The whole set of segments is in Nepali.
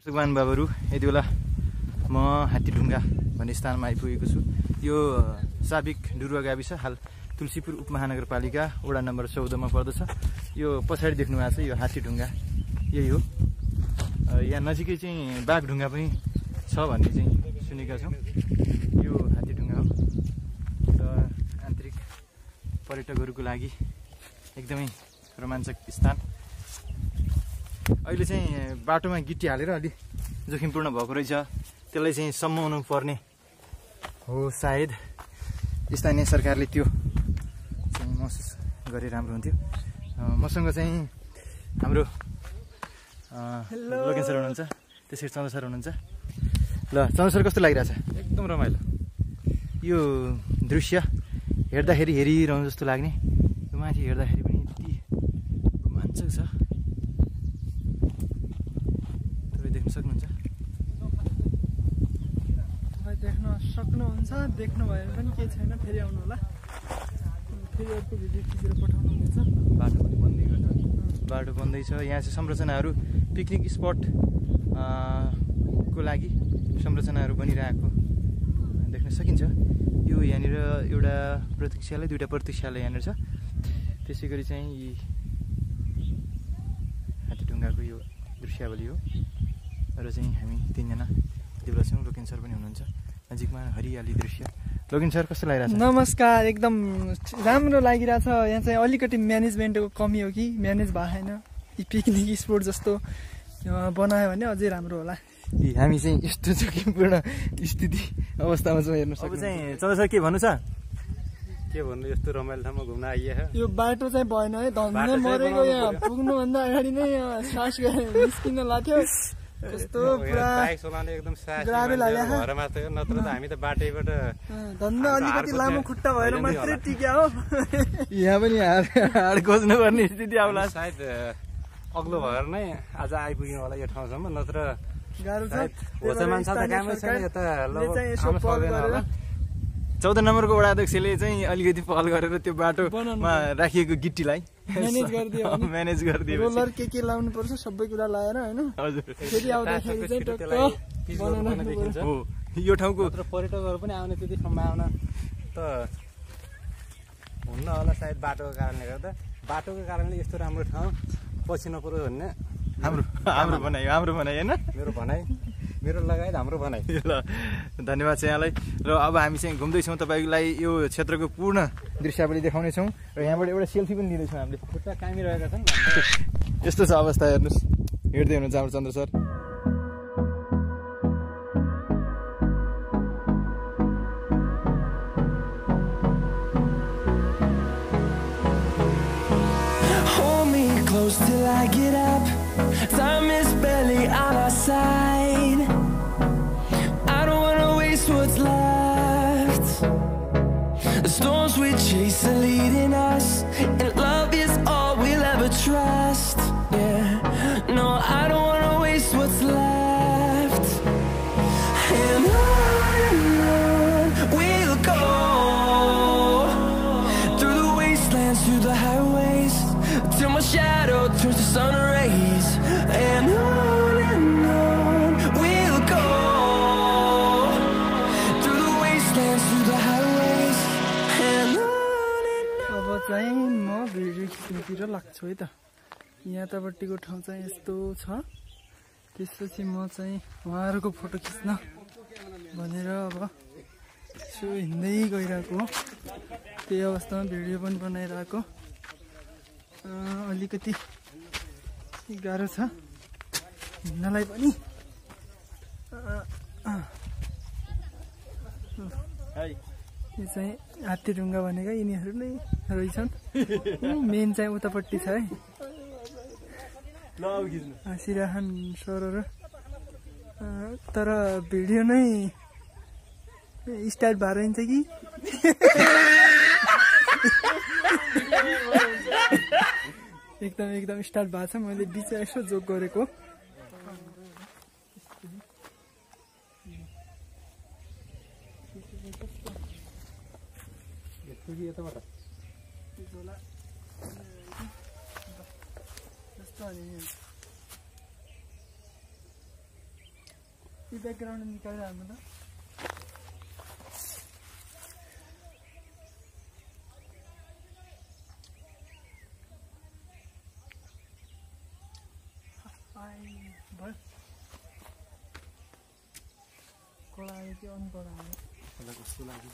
भगवान बाबुहरू यति बेला म हात्तीढुङ्गा भन्ने स्थानमा आइपुगेको छु। यो साबिक डुरुवा गाविस हाल तुलसीपुर उपमहानगरपालिका वडा नम्बर 14 मा पर्दछ। यो पछाडि देख्नु भएको छ यो हात्तीढुङ्गा यही हो। यहाँ नजिकै चाहिँ बाघढुङ्गा पनि छ भन्ने चाहिँ सुनेका छौँ। यो हात्तीढुङ्गा हो र आन्तरिक पर्यटकहरूको लागि एकदमै रोमाञ्चक स्थान। अहिले चाहिँ बाटोमा गिट्टी हालेर अलि जोखिमपूर्ण भएको रहेछ, त्यसलाई चाहिँ सम्माउनु पर्ने हो सायद। स्थानीय सरकारले त्यो चाहिँ महसुस गरे राम्रो हुन्थ्यो। मसँग चाहिँ हाम्रो लोकेन सर हुनुहुन्छ, त्यसरी चन्द्र सर हुनुहुन्छ। ल चन्द्र सर कस्तो लागिरहेछ? एकदम रमाइलो। यो दृश्य हेर्दाखेरि हेरिरहनु जस्तो लाग्ने, यो माथि हेर्दाखेरि पनि यति रोमाञ्चक छ। तपाईँ देख्न सक्नुहुन्छ? देख्न सक्नुहुन्छ, देख्नु भयो पनि केही छैन, फेरि आउनु होला, फेरि अर्को भिडियो खिचेर पठाउनु हुनेछ। बाटो पनि बन्दै गर्छ, बाटो बन्दैछ। यहाँ चाहिँ संरचनाहरू पिकनिक स्पट को लागि संरचनाहरू बनिरहेको देख्न सकिन्छ। यो यहाँनिर एउटा प्रतीक्षालय, दुईवटा प्रतीक्षालय यहाँनिर छ। त्यसै गरी चाहिँ यी हात्तीढुङ्गाको यो दृश्यावली हो र चाहिँ हामी तीनजना यति बेला छौँ। लोकेन सर पनि हुनुहुन्छ नजिकमा, हरियाली दृश्य। लोकेन सर कस्तो लागिरहेछ? नमस्कार, एकदम राम्रो लागिरहेछ। यहाँ चाहिँ अलिकति म्यानेजमेन्टको कमी हो कि म्यानेज भएको छैन। यी पिकनिक स्पोट जस्तो बनायो भने अझै राम्रो होला। हामी चाहिँ यस्तो जोखिमपूर्ण स्थिति अवस्थामा छौँ, हेर्नु सक्छ। अब चाहिँ चन्द्र सर के भन्नु छ? के भन्नु, यस्तो रमाइलो ठाउँमा घुम्न आइए। यो बाटो चाहिँ भएन है, धन्दै मरेको। यहाँ पुग्नुभन्दा अगाडि नै सास निस्किन लाग्यो। कस्तो पुरा बाइक चलाउने एकदम गाह्रो लाग्यो। नत्र त हामी त बाटैबाट धन्दा अलिकति लामो खुट्टा भएर मात्रै टिक्या हो। यहाँ पनि हाड खोज्नु पर्ने स्थिति आउला सायद। अग्लो भएर नै आज आइपुग्यौँ होला यो ठाउँसम्म, नत्र गाह्रो छ। मान्छे त कामै छैन। यता 14 नम्बरको वडा अध्यक्षले चाहिँ अलिकति पहल गरेर त्यो बाटोमा राखिएको गिट्टीलाई म्यानेज गरिदियो। रोलर के लाउनु पर्छ सबै कुरा लाएर हैन। हजुर, फेरि आउँदाखेरि चाहिँ टक्क बनाउन देखिन्छ। हो, यो ठाउँको पर्यटकहरू पनि आउने त्यति सम्भावना त हुन्न होला सायद बाटोको कारणले गर्दा। बाटोको कारणले यस्तो राम्रो ठाउँ पछि नपरोस् भन्ने हाम्रो भनाइ हैन, मेरो भनाइ, मेरो लगायत हाम्रो भनाइ। ल धन्यवाद छ यहाँलाई। र अब हामी चाहिँ घुम्दैछौँ, तपाईँलाई यो क्षेत्रको पूर्ण दृश्यावली देखाउनेछौँ र यहाँबाट एउटा सेल्फी पनि लिँदैछौँ हामीले। खुट्टा कामिरहेका छन्। यस्तो छ अवस्था, हेर्नुहोस्, हेर्दै हुनुहुन्छ हाम्रो Chandra sir. Till I get up, time is barely on our side. I don't wanna waste what's left. The storms we chase are leading us, and love is all we'll ever trust. Yeah, no, I don't wanna waste what's left. And on we'll go, through the wastelands, through the highways, till my shadow turns to sun rays. And on we'll go, through the wastelands, through the highways. And on. अब चाहिँ म भिडियो खिच्नुतिर लाग्छु है त। यहाँ तपट्टिको ठाउँ चाहिँ यस्तो छ। त्यसपछि म चाहिँ उहाँहरूको फोटो खिच्न भनेर अब यसो हिँड्दै गइरहेको हो। त्यही अवस्थामा भिडियो पनि बनाइरहेको। अलिकति गाह्रो छ हिँड्नलाई पनि। यो चाहिँ हात्तीढुङ्गा भनेको यिनीहरू नै रहेछन्। मेन चाहिँ उतापट्टि छ है, हाँसिरहन् सरहरू। तर भिडियो नै स्टार्ट भएर हिँड्छ कि एकदम स्टार्ट भएको छ। मैले बिचमा यसो जोक गरेको। यो ब्याकग्राउन्ड निकालेर हाल्नु त भयो कोला आयो कि अनपढ आयो कस्तो लाग्यो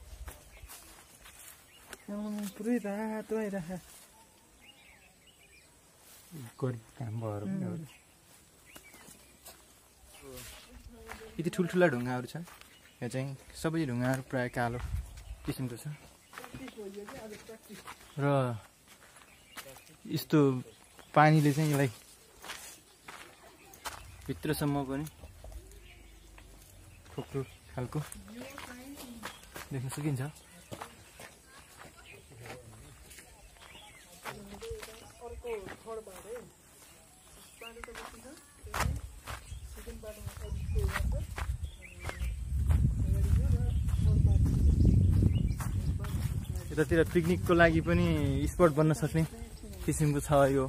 पुरै रातो आइराख काम भएर यति ठुल्ठुला ढुङ्गाहरू छ यहाँ चाहिँ सबै ढुङ्गाहरू प्राय कालो किसिमको छ र यस्तो पानीले चाहिँ यसलाई भित्रसम्म पनि खोक्रो खालको देख्न सकिन्छ यतातिर पिकनिकको लागि पनि स्पट बन्न सक्ने किसिमको छ यो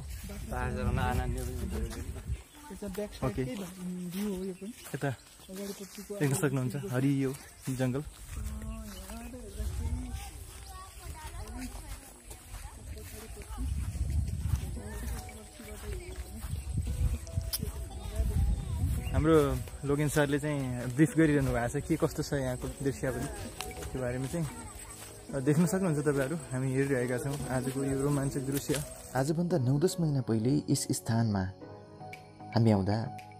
ओके यता देख्न सक्नुहुन्छ हरियो जङ्गल हाम्रो लोकेन सरले चाहिँ ब्रिफ गरिरहनु भएको छ के कस्तो छ यहाँको दृश्य पनि त्यो बारेमा चाहिँ देख्न सक्नुहुन्छ तपाईहरु हामी हेरिरहेका छौँ आजको यो रोमाञ्चक दृश्य आजभन्दा 9-10 महिना पहिले यस स्थानमा हामी आउँदा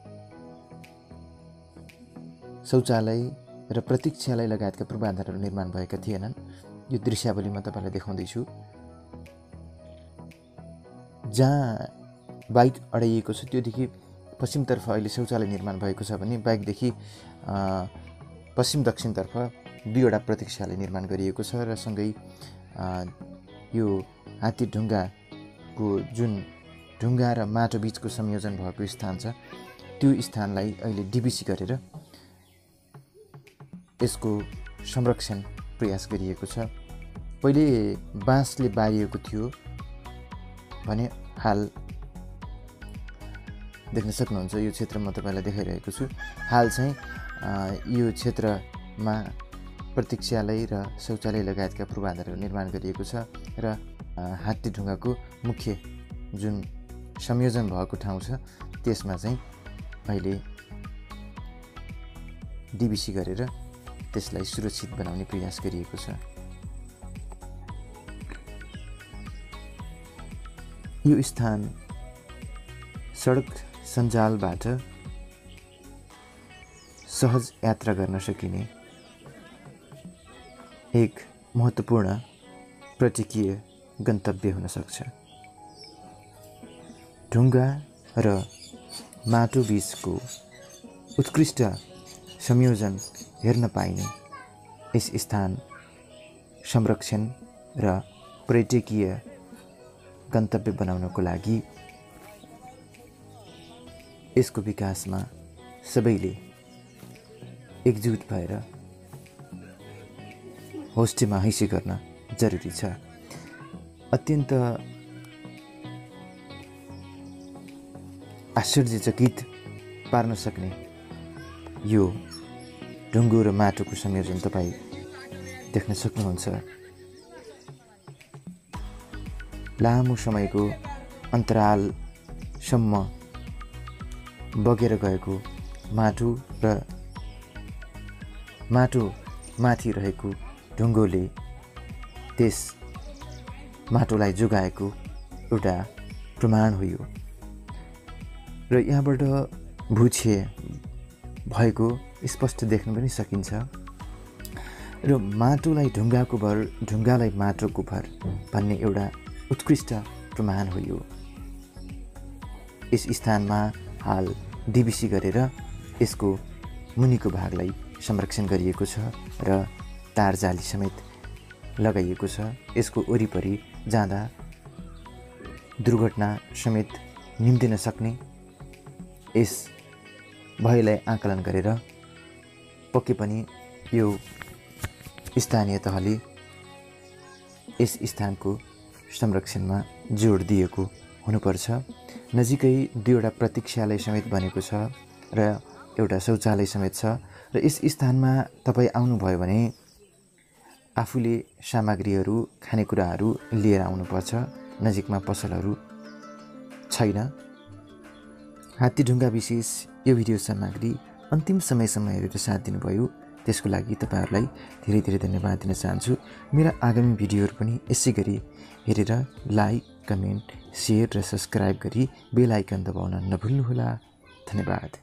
शौचालय र प्रतीक्षालय लगायतका पूर्वाधारहरू निर्माण भएका थिएनन् यो दृश्यावली म तपाईलाई देखाउँदैछु जहाँ बाइक अडाइएको छ त्योदेखि पश्चिमतर्फ अहिले शौचालय निर्माण भएको छ भने बाइकदेखि पश्चिम दक्षिणतर्फ 2वटा प्रतीक्षालय निर्माण गरिएको छ र सँगै यो हात्ती ढुङ्गाको जुन ढुङ्गा र माटो बीचको संयोजन भएको स्थान छ त्यो स्थानलाई अहिले डिबिसी गरेर यसको संरक्षण प्रयास गरिएको छ पहिले बाँसले बारिएको थियो भने हाल देख्न सक्नुहुन्छ यो क्षेत्रमा तपाईलाई देखाइरहेको छु हाल चाहिँ यो क्षेत्रमा प्रतीक्षालय र शौचालय लगायतका पूर्वाधारहरू निर्माण गरिएको छ र हात्ती ढुङ्गाको मुख्य जुन संयोजन भएको ठाउँ छ त्यसमा चाहिँ अहिले डिबिसी गरेर त्यसलाई सुरक्षित बनाउने प्रयास गरिएको छ यो स्थान सडक सञ्जालबाट सहज यात्रा गर्न सकिने एक महत्त्वपूर्ण पर्यटकीय गन्तव्य हुन सक्छ ढुङ्गा र माटो बीचको उत्कृष्ट संयोजन हेर्न पाइने यस स्थान संरक्षण र पर्यटकीय गन्तव्य बनाउनको लागि यसको विकासमा सबैले एकजुट भएर होस्टेमा हैसी गर्न जरुरी छ अत्यन्त आश्चर्यचकित पार्न सक्ने यो ढुङ्गो र माटोको संयोजन तपाईँ देख्न सक्नुहुन्छ लामो समयको अन्तरालसम्म बगेर गएको माटो र माटो माथि रहेको ढुङ्गोले त्यस माटोलाई जोगाएको एउटा प्रमाण हो यो र यहाँबाट भुछे भएको स्पष्ट देख्न पनि सकिन्छ र माटोलाई ढुङ्गाको भर ढुङ्गालाई माटोको भर भन्ने एउटा उत्कृष्ट प्रमाण हो यो यस स्थानमा हाल डिबिसी गरेर यसको मुनिको भागलाई संरक्षण गरिएको छ र तारजाली समेत लगाइएको छ यसको वरिपरि जाँदा दुर्घटना समेत निम्तिन सक्ने यस भयलाई आकलन गरेर पक्कै पनि यो स्थानीय तहले यस स्थानको संरक्षणमा जोड दिएको हुनुपर्छ नजिकै 2वटा प्रतीक्षालय समेत बनेको छ र एउटा शौचालय समेत छ र यस स्थानमा तपाईँ आउनुभयो भने आफूले सामग्रीहरू खानेकुराहरू लिएर आउनुपर्छ। नजिकमा पसलहरू छैन। हात्तीढुङ्गा विशेष यो भिडियो सामग्री अन्तिम समयसम्म हेरेर साथ दिनुभयो त्यसको लागि तपाईँहरूलाई धेरै धेरै धन्यवाद दिन चाहन्छु। मेरा आगामी भिडियोहरू पनि यसै गरी हेरेर लाइक, कमेन्ट, सेयर र सब्सक्राइब गरी बेल आइकन दबाउन नभुल्नुहोला। धन्यवाद।